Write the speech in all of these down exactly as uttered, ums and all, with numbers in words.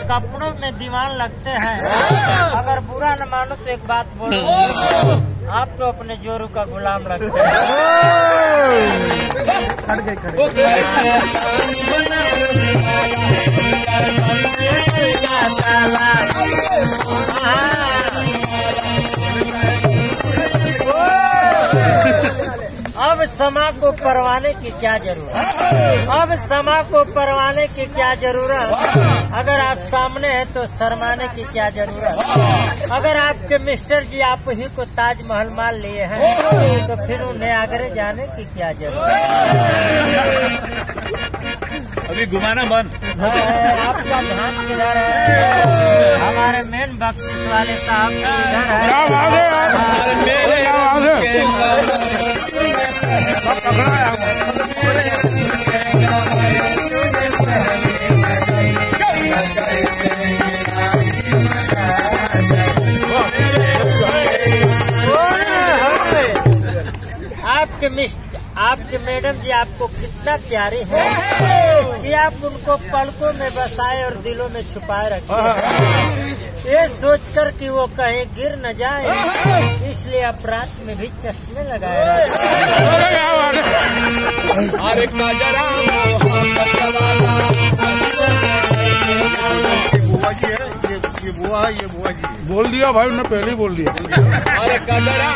कपड़ों में दीवान लगते हैं। अगर बुरा न मानो तो एक बात बोलो, आप तो अपने जोरू का गुलाम लगते हैं। खड़ गए खड़ अब समा को परवाने की क्या जरूरत, अब समा को परवाने की क्या जरूरत। अगर आप सामने हैं तो शर्माने की क्या जरूरत। अगर आपके मिस्टर जी आप ही को ताजमहल मान लिए हैं तो फिर उन्हें आगरे जाने की क्या जरूरत। अभी घुमाना बंद। आपका ध्यान किधर है? हमारे मेन बख्शिश वाले साहब इधर है। आपके मिस्टर आपके मैडम जी आपको कितना प्यारी है कि आप उनको पलकों में बसाए और दिलों में छुपाए रखे, ये सोचकर कि वो कहीं गिर न जाए, इसलिए अपराध में भी चश्मे लगाए रखे। अरे काजरा ये बुआ ये बुआ जी बोल दिया भाई, उन्होंने पहले ही बोल दिया। अरे काजरा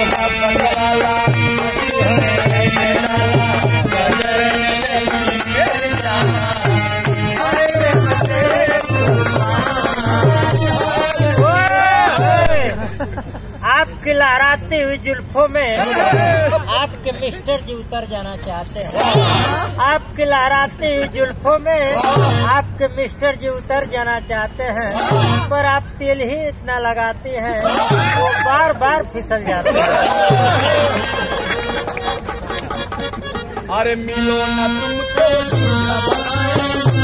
आपकी लहराती हुई जुल्फों में आपके मिस्टर जी उतर जाना चाहते हैं। आपकी लहराती हुई जुल्फों में आपके मिस्टर जी उतर जाना चाहते हैं, पर आप तेल ही इतना लगाती हैं वो बार बार फिसल जाते हैं। अरे मिलो ना तुमको